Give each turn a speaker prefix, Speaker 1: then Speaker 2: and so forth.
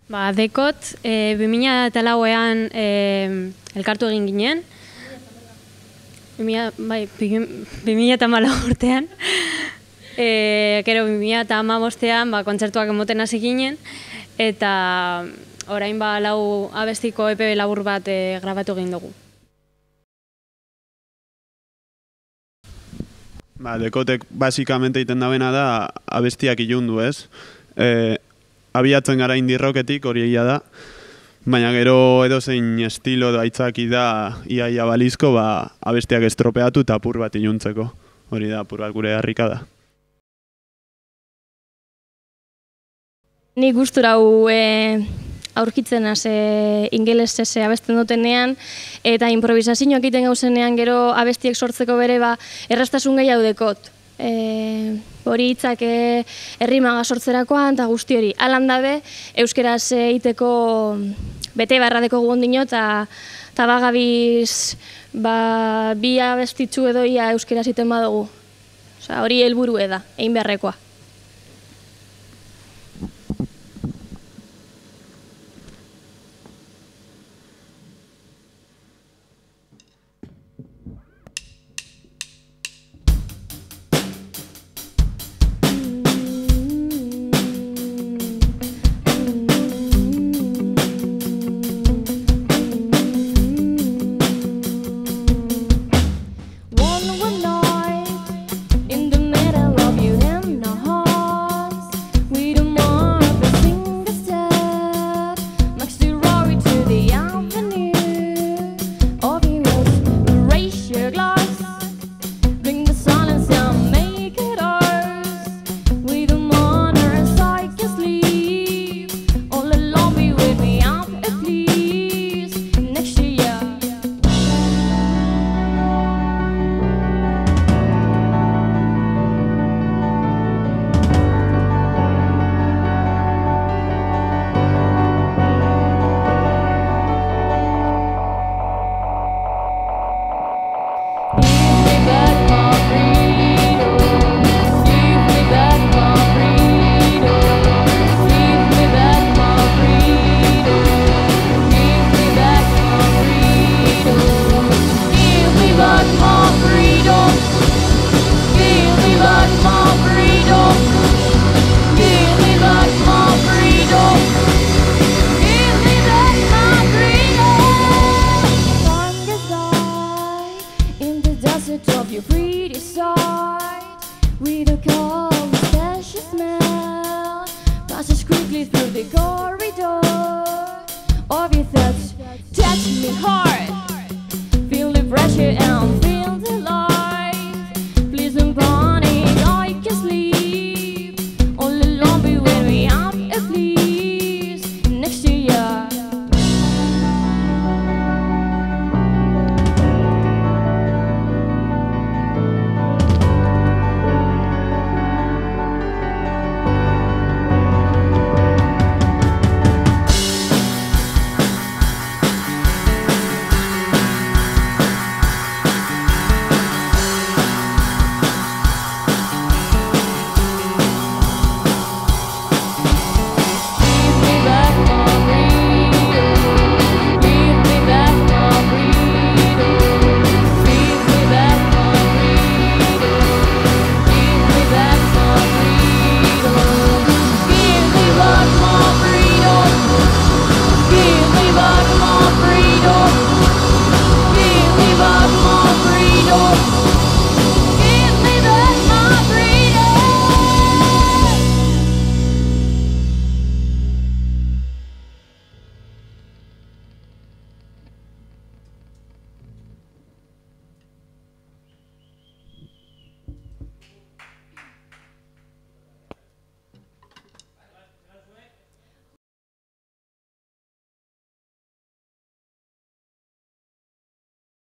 Speaker 1: Dekot, 2004an elkartu egin ginen, 2014 urtean, gero 2015an kontzertuak emoten hasi ginen, eta orain 4 abestiko EP labur bat grabatu egin dugu.
Speaker 2: Dekotek basikamente egiten dabena da abestiak ilundu, ez? Abiatzen gara indie rocketik, hori egia da, baina gero edozein estilo edo aitzaki da iaia balizko, abestiak estropeatu eta apur bat iluntzeko. Hori da, apur bat gure harrika da.
Speaker 3: Ni gustura hau aurkitzen ingelesez abesten dutenean, eta improvisazioak egiten gauzenean gero abestiek sortzeko bere erraztasun gehiago dekot. Hori hitzak errimaga sortzerakoan eta guzti hori. Alan dabe, euskeraz egiteko bete barra deko gondino eta bagabiz bi abestitzu edo ia euskeraz egiten badugu. Hori helburu da, egin beharrekoa. Of your pretty side, with a cold special smell, passes quickly through the corridor of your thoughts. Touch me hard.